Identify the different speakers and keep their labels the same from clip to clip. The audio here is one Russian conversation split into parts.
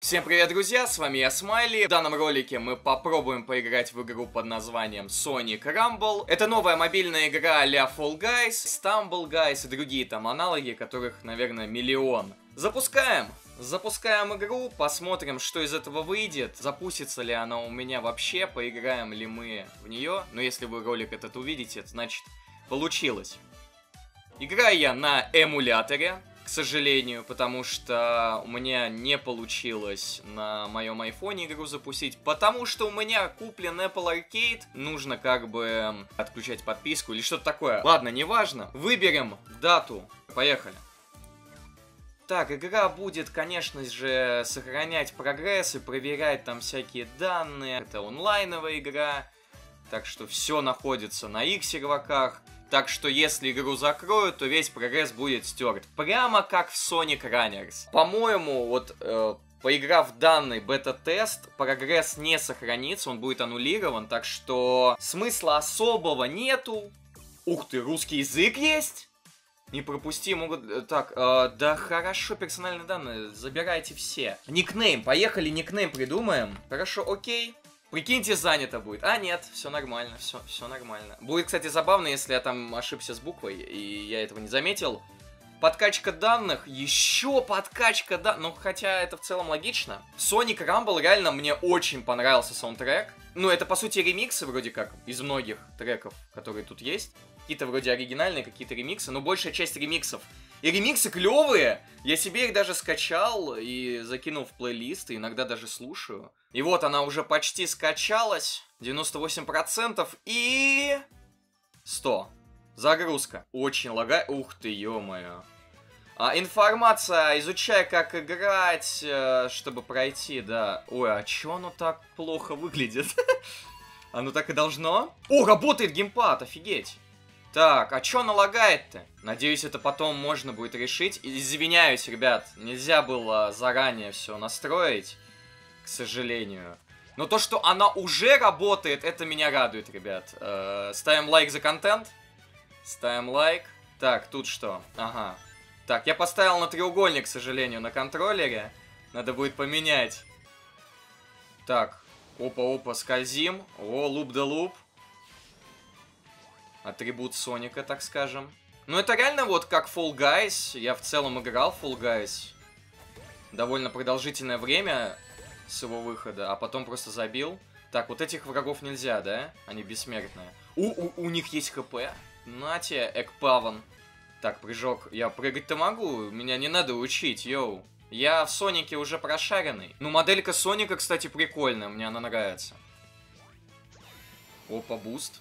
Speaker 1: Всем привет, друзья, с вами я, Смайли. В данном ролике мы попробуем поиграть в игру под названием Sonic Rumble. Это новая мобильная игра а-ля Fall Guys, Stumble Guys и другие там аналоги, которых, наверное, миллион. Запускаем! Запускаем игру, посмотрим, что из этого выйдет, запустится ли она у меня вообще, поиграем ли мы в нее. Но если вы ролик этот увидите, это значит получилось. Играю я на эмуляторе, к сожалению, потому что у меня не получилось на моем айфоне игру запустить, потому что у меня куплен Apple Arcade, нужно как бы отключать подписку или что-то такое. Ладно, неважно, выберем дату, поехали. Так, игра будет, конечно же, сохранять прогресс и проверять там всякие данные. Это онлайновая игра, так что все находится на X игроках. Так что если игру закроют, то весь прогресс будет стерт. Прямо как в Sonic Runners. По-моему, вот поиграв в данный бета-тест, прогресс не сохранится, он будет аннулирован. Так что смысла особого нету. Ух ты, русский язык есть? Не пропусти, могут... Так, да хорошо, персональные данные, забирайте все. Никнейм, поехали, никнейм придумаем. Хорошо, окей. Прикиньте, занято будет. А, нет, все нормально, все нормально. Будет, кстати, забавно, если я там ошибся с буквой, и я этого не заметил. Подкачка данных, еще подкачка данных. Ну, хотя это в целом логично. Sonic Rumble реально мне очень понравился саундтрек. Ну, это, по сути, ремиксы вроде как из многих треков, которые тут есть. Какие-то вроде оригинальные, какие-то ремиксы, но большая часть ремиксов. И ремиксы клевые! Я себе их даже скачал и закинул в плейлист, и иногда даже слушаю. И вот она уже почти скачалась. 98% и... 100. Загрузка. Очень лагает. Ух ты, ё-моё. Информация, изучай, как играть, чтобы пройти, да. Ой, а чё оно так плохо выглядит? Оно так и должно? О, работает геймпад, офигеть! Так, а чё оно лагает-то? Надеюсь, это потом можно будет решить. Извиняюсь, ребят, нельзя было заранее все настроить, к сожалению. Но то, что она уже работает, это меня радует, ребят. Ставим лайк за контент. Ставим лайк. Так, тут что? Ага. Так, я поставил на треугольник, к сожалению, на контроллере. Надо будет поменять. Так, опа-опа, скользим. О, луп-да-луп. Атрибут Соника, так скажем. Ну, это реально вот как Fall Guys. Я в целом играл в Fall Guys довольно продолжительное время с его выхода, а потом просто забил. Так, вот этих врагов нельзя, да? Они бессмертные. У них есть ХП. Нате, Экпаван. Так, прыжок. Я прыгать-то могу. Меня не надо учить, йоу. Я в Сонике уже прошаренный. Ну, моделька Соника, кстати, прикольная. Мне она нравится. Опа, буст.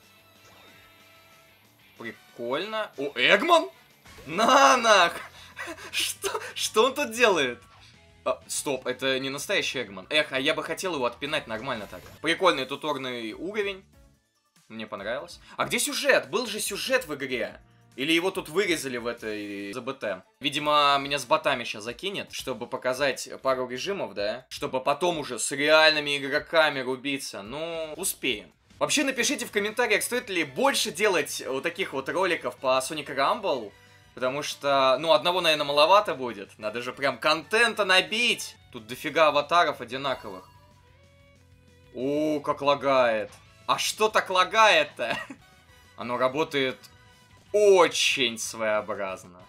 Speaker 1: Прикольно. О, Эгман? На! Что он тут делает? Стоп, это не настоящий Эгман. Эх, а я бы хотел его отпинать нормально так. Прикольный туторный уровень. Мне понравилось. А где сюжет? Был же сюжет в игре. Или его тут вырезали в этой ЗБТ? Видимо, меня с ботами сейчас закинет, чтобы показать пару режимов, да? Чтобы потом уже с реальными игроками рубиться. Ну, успеем. Вообще напишите в комментариях, стоит ли больше делать вот таких вот роликов по Sonic Rumble. Потому что, ну, одного, наверное, маловато будет. Надо же прям контента набить. Тут дофига аватаров одинаковых. О, как лагает. А что так лагает-то? Оно работает очень своеобразно.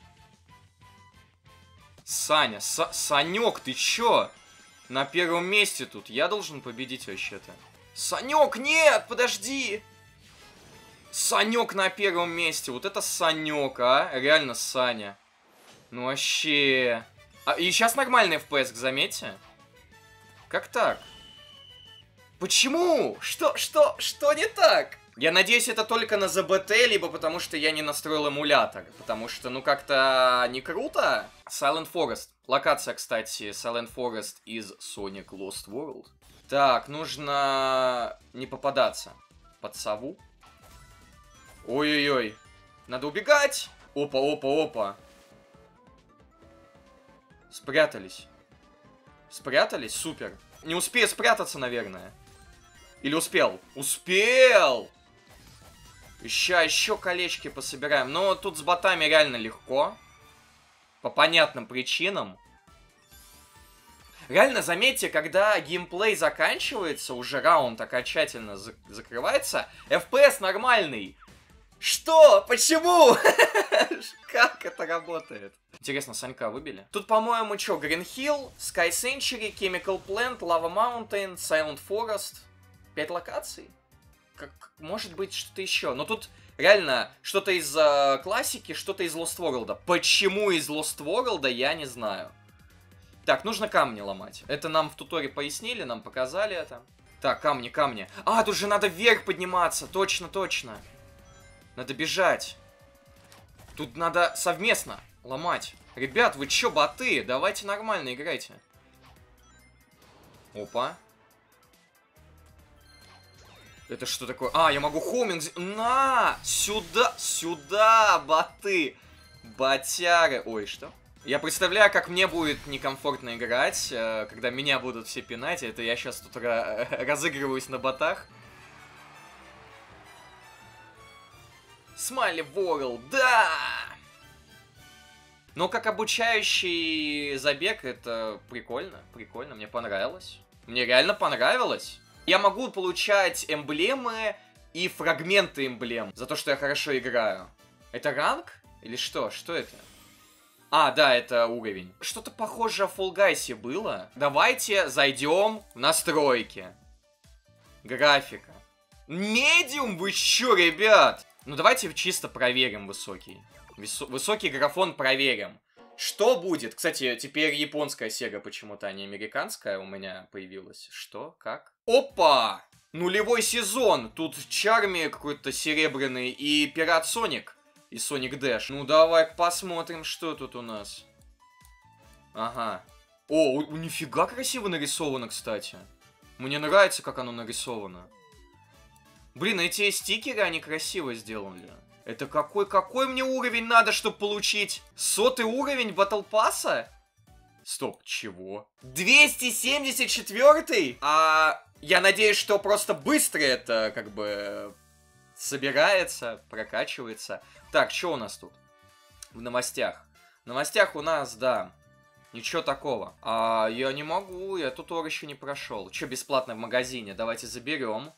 Speaker 1: Саня, Санек, ты чё? На первом месте тут. Я должен победить вообще-то. Санек, нет, подожди! Санек на первом месте. Вот это Санек, а? Реально Саня. Ну вообще. И сейчас нормальный FPS, заметьте. Как так? Почему? Что не так? Я надеюсь, это только на ЗБТ, либо потому что я не настроил эмулятор. Потому что, ну, как-то не круто. Silent Forest. Локация, кстати, Silent Forest из Sonic Lost World. Так, нужно не попадаться под сову. Ой-ой-ой. Надо убегать. Опа. Спрятались. Спрятались? Супер. Не успею спрятаться, наверное. Или успел? Успел! Еще колечки пособираем. Но тут с ботами реально легко. По понятным причинам. Реально, заметьте, когда геймплей заканчивается, уже раунд окончательно закрывается, FPS нормальный. Что? Почему? Как это работает? Интересно, Санька выбили? Тут, по-моему, что? Green Hill, Sky Century, Chemical Plant, Lava Mountain, Silent Forest. 5 локаций? Может быть, что-то еще. Но тут реально что-то из классики, что-то из Lost World. Почему из Lost World, я не знаю. Так, нужно камни ломать. Это нам в туторе пояснили, нам показали это. Так, камни, камни. А, тут же надо вверх подниматься. Точно, точно. Надо бежать. Тут надо совместно ломать. Ребят, вы чё, боты? Давайте нормально играйте. Опа. Это что такое? А, я могу хоуминг... На! Сюда! Сюда, боты! Ботяры. Ой, что? Я представляю, как мне будет некомфортно играть, когда меня будут все пинать. Это я сейчас тут разыгрываюсь на ботах. Смайли World, да! Но как обучающий забег, это прикольно, прикольно, мне понравилось. Мне реально понравилось. Я могу получать эмблемы и фрагменты эмблем за то, что я хорошо играю. Это ранг? Или что? Что это? А, да, это уровень. Что-то похожее в Fall Guys было. Давайте зайдем в настройки. Графика. Медиум, вы чё, ребят? Ну, давайте чисто проверим высокий. Высокий графон проверим. Что будет? Кстати, теперь японская Sega почему-то, а не американская у меня появилась. Что? Как? Опа! Нулевой сезон. Тут Чарми какой-то серебряный и Пират Соник. И Соник Дэш. Ну, давай посмотрим, что тут у нас. Ага. О, нифига красиво нарисовано, кстати. Мне нравится, как оно нарисовано. Блин, эти стикеры, они красиво сделали. Это какой мне уровень надо, чтобы получить 100-й уровень Battle Pass'а? Стоп, чего? 274-й? А я надеюсь, что просто быстро это, как бы, собирается, прокачивается. Так, что у нас тут? В новостях. В новостях у нас, да, ничего такого. А я не могу, я туториал еще не прошел. Что бесплатно в магазине? Давайте заберем.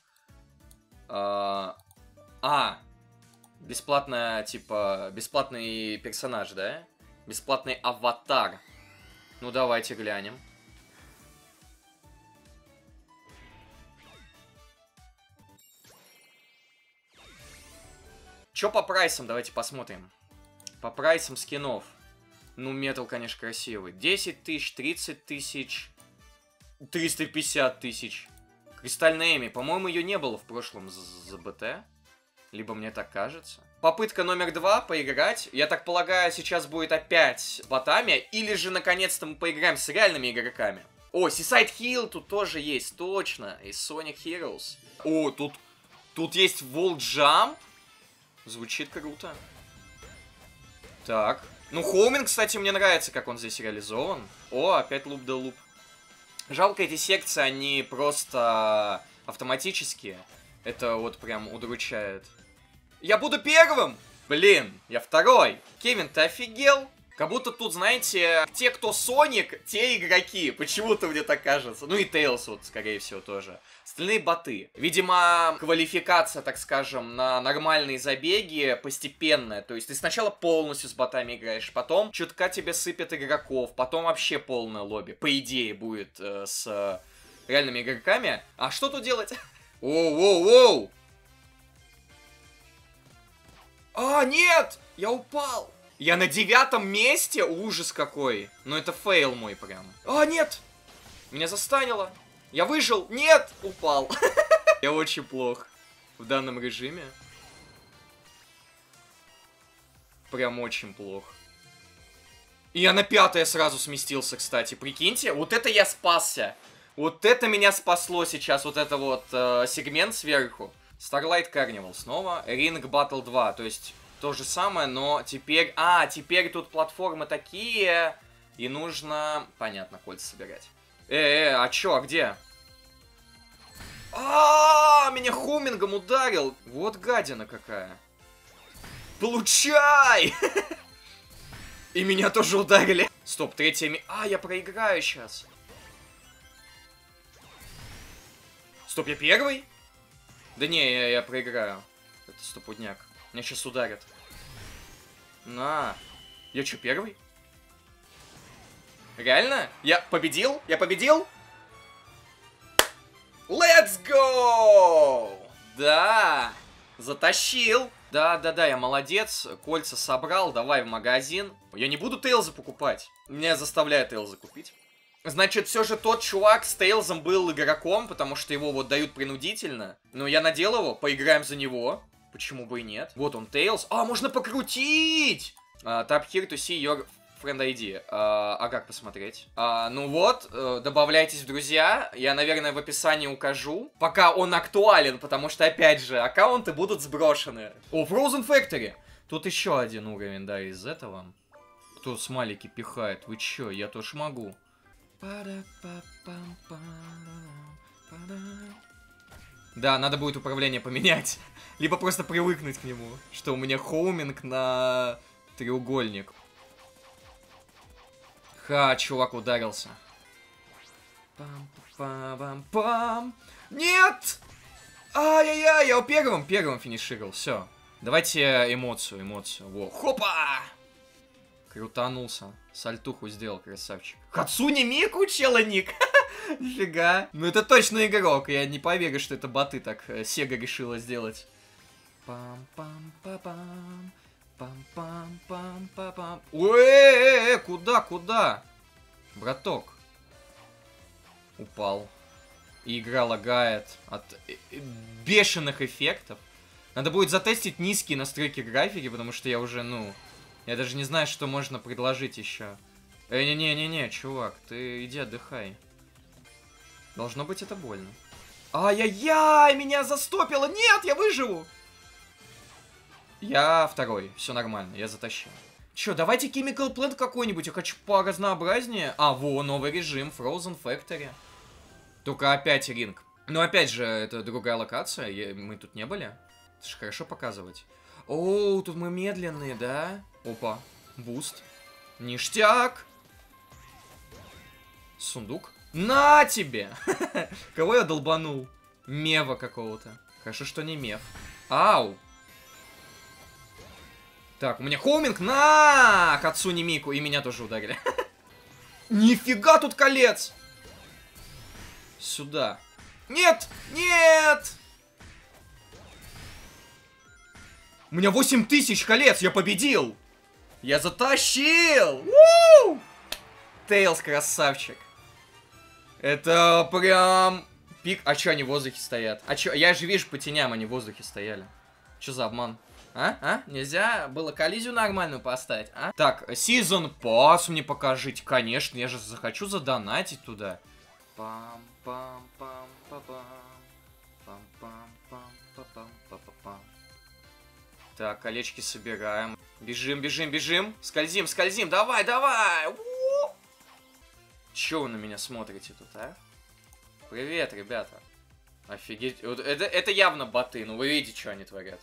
Speaker 1: Бесплатная, типа, бесплатный персонаж, да? Бесплатный аватар. Ну, давайте глянем. Чё по прайсам? Давайте посмотрим. По прайсам скинов. Ну, метал, конечно, красивый. 10 тысяч, 30 тысяч, 350 тысяч. Кристальная Эми. По-моему, ее не было в прошлом ЗБТ. Либо мне так кажется. Попытка номер 2 поиграть. Я так полагаю, сейчас будет опять с ботами. Или же, наконец-то, мы поиграем с реальными игроками. О, Seaside Hill тут тоже есть, точно. И Sonic Heroes. О, тут есть Wall Jump. Звучит круто. Так. Ну, хоуминг, кстати, мне нравится, как он здесь реализован. О, опять луп да луп. Жалко, эти секции, они просто автоматические. Это вот прям удручает. Я буду первым! Блин, я второй. Кевин, ты офигел? Как будто тут, знаете, те, кто Соник, те игроки. Почему-то мне так кажется. Ну и Тейлс, вот, скорее всего, тоже. Остальные боты. Видимо, квалификация, так скажем, на нормальные забеги постепенная. То есть ты сначала полностью с ботами играешь, потом чутка тебе сыпят игроков, потом вообще полное лобби. По идее, будет с реальными игроками. А что тут делать? Воу-воу-воу! А, нет! Я упал! Я на 9-м месте? Ужас какой! Ну это фейл мой прям. А, нет! Меня застанило. Я выжил. Нет! Упал. Я очень плох в данном режиме. Прям очень плохо. И я на 5-е сразу сместился, кстати. Прикиньте, вот это я спасся. Вот это меня спасло сейчас, вот это вот сегмент сверху. Starlight Carnival снова. Ring Battle 2, то есть то же самое, но теперь... А, теперь тут платформы такие, и нужно... Понятно, кольца собирать. А чё, а где? Меня хоумингом ударил. Вот гадина какая. Получай! И меня тоже ударили. Стоп, 3-е... я проиграю сейчас. Стоп, я первый? Да не, я проиграю. Это стопудняк. Меня сейчас ударят. На. Я что, первый? Реально? Я победил? Я победил? Let's go! Да! Затащил! Да, я молодец. Кольца собрал. Давай в магазин. Я не буду Тейлза покупать. Меня заставляет Тейлза купить. Значит, все же тот чувак с Тейлзом был игроком, потому что его вот дают принудительно. Но я надел его, поиграем за него. Почему бы и нет? Вот он, Тейлз. А, можно покрутить! Tap here to see your friend ID. А как посмотреть? Ну вот, добавляйтесь в друзья. Я, наверное, в описании укажу. Пока он актуален, потому что, опять же, аккаунты будут сброшены. О, Frozen Factory! Тут еще один уровень, да, из этого. Кто смайлики пихает? Вы чё? Я тоже могу. Да, надо будет управление поменять. Либо просто привыкнуть к нему. Что у меня хоуминг на треугольник. Ха, чувак ударился. Пам-пам-пам-пам. Нет! Ай-яй-яй, я первым финишировал. Все. Давайте эмоцию. Во. Хопа! Крутанулся. Сальтуху сделал, красавчик. Хацуни Мику, чела ник. Нифига. Ну это точно игрок. Я не поверю, что это боты так Сега решила сделать. Пам-пам-пам-пам. Пам-пам-пам-пам-пам. Куда? Браток. Упал. И игра лагает от бешеных эффектов. Надо будет затестить низкие настройки графики, потому что я уже, я даже не знаю, что можно предложить еще. Не-не-не, чувак, ты иди отдыхай. Должно быть это больно. Ай-яй-яй, меня застопило! Нет, я выживу! Я второй, все нормально, я затащил. Че, давайте Chemical Plant какой-нибудь, я хочу поразнообразнее. Во, новый режим, Frozen Factory. Только опять ринг. Но опять же, это другая локация, мы тут не были. Это же хорошо показывать. О, тут мы медленные, да? Опа, буст. Ништяк. Сундук. На тебе! Кого я долбанул? Мева какого-то. Хорошо, что не мев. Ау! Так, у меня хоуминг на Хацуни Мику. И меня тоже ударили. Нифига тут колец! Сюда. Нет! Нет! У меня 8000 колец, я победил! Я затащил! Тейлз красавчик. Это прям пик. А чё они в воздухе стоят? А чё? Я же вижу по теням, они в воздухе стояли. Чё за обман? Нельзя было коллизию нормальную поставить, а? Так, Season Pass мне покажите. Конечно, я же захочу задонатить туда. Так, колечки собираем. Бежим. Скользим. Давай. Чё вы на меня смотрите тут, а? Привет, ребята. Офигеть. Вот это явно боты. Ну, вы видите, что они творят.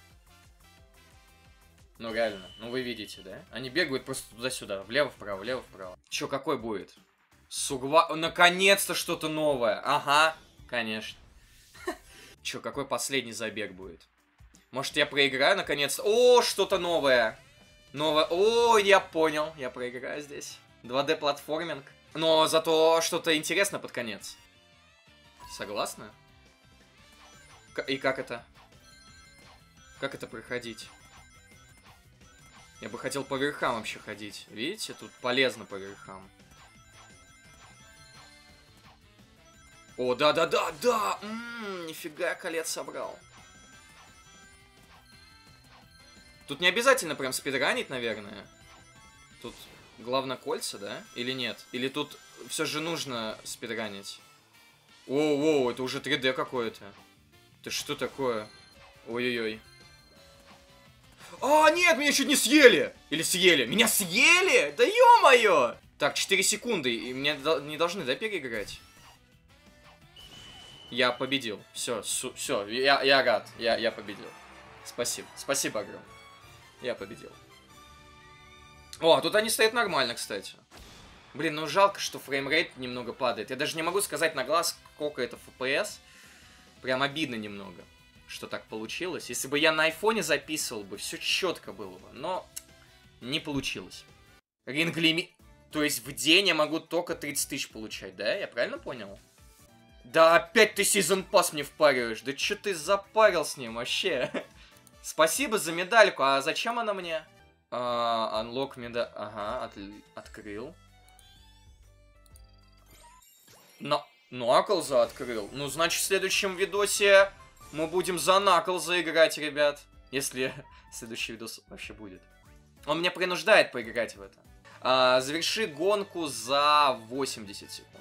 Speaker 1: Ну, реально. Ну, вы видите, да? Они бегают просто туда-сюда. Влево-вправо. Чё, какой будет? Наконец-то что-то новое. Ага, конечно. Чё, какой последний забег будет? Может, я проиграю наконец-то? О, что-то новое. О, я понял. Я проиграю здесь. 2D-платформинг. Но зато что-то интересно под конец. Согласна? И как это? Как это проходить? Я бы хотел по верхам вообще ходить. Видите, тут полезно по верхам. О, да! Нифига я колец собрал. Тут не обязательно прям спидранить, наверное. Тут главное кольца, да? Или нет? Или тут все же нужно спидранить? Воу, это уже 3D какое-то. Это что такое? Ой-ой-ой. Нет, меня чуть не съели! Или съели? Меня съели? Да ё-моё! Так, 4 секунды, и меня не должны, да, переиграть? Я победил. Все, я рад. Я победил. Спасибо огромное. Я победил. О, тут они стоят нормально, кстати. Блин, ну жалко, что фреймрейт немного падает. Я даже не могу сказать на глаз, сколько это FPS. Прям обидно немного, что так получилось. Если бы я на айфоне записывал бы, все четко было бы, но не получилось. Ринг лимит... То есть в день я могу только 30 тысяч получать, да? Я правильно понял? Да опять ты сезон пас мне впариваешь. Да чё ты запарил с ним вообще? Спасибо за медальку. А зачем она мне? Unlock медаль... Ага, открыл. Но Наклза открыл. Ну, значит, в следующем видосе мы будем за Наклза играть, ребят. Если следующий видос вообще будет. Он меня принуждает поиграть в это. Заверши гонку за 80 секунд.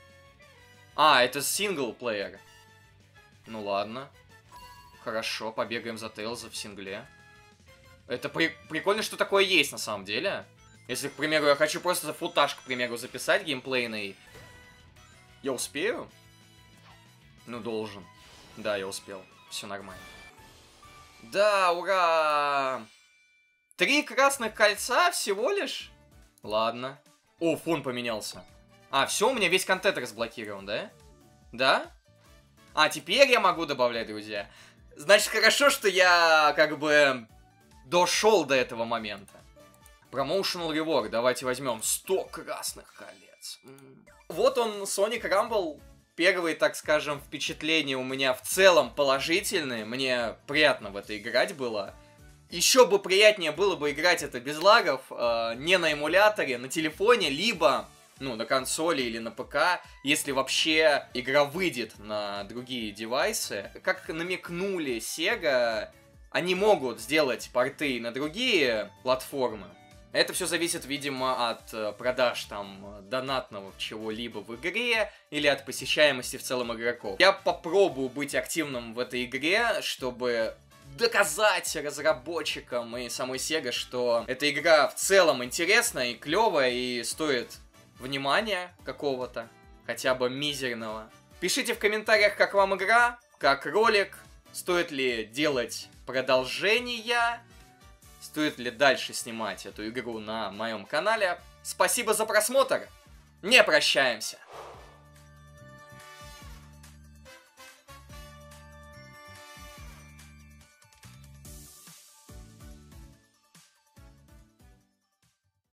Speaker 1: Это синглплеер. Ну ладно. Хорошо, побегаем за Тейлза в сингле. Это прикольно, что такое есть на самом деле. Если, к примеру, я хочу просто футаж, к примеру, записать геймплейный. Я успею? Ну, должен. Да, я успел. Все нормально. Да, ура! 3 красных кольца всего лишь? Ладно. О, фон поменялся. Все, у меня весь контент разблокирован, да? Да? Теперь я могу добавлять, друзья. Значит, хорошо, что я, как бы, дошел до этого момента. Promotional Reward, давайте возьмем 100 красных колец. Вот он, Sonic Rumble. Первые, так скажем, впечатления у меня в целом положительные. Мне приятно в это играть было. Еще бы приятнее было бы играть это без лагов, не на эмуляторе, на телефоне, либо, на консоли или на ПК, если вообще игра выйдет на другие девайсы. Как намекнули Sega, они могут сделать порты на другие платформы. Это все зависит, видимо, от продаж там донатного чего-либо в игре или от посещаемости в целом игроков. Я попробую быть активным в этой игре, чтобы доказать разработчикам и самой Sega, что эта игра в целом интересная и клевая и стоит внимания какого-то, хотя бы мизерного. Пишите в комментариях, как вам игра, как ролик, стоит ли делать продолжения, стоит ли дальше снимать эту игру на моем канале. Спасибо за просмотр, не прощаемся!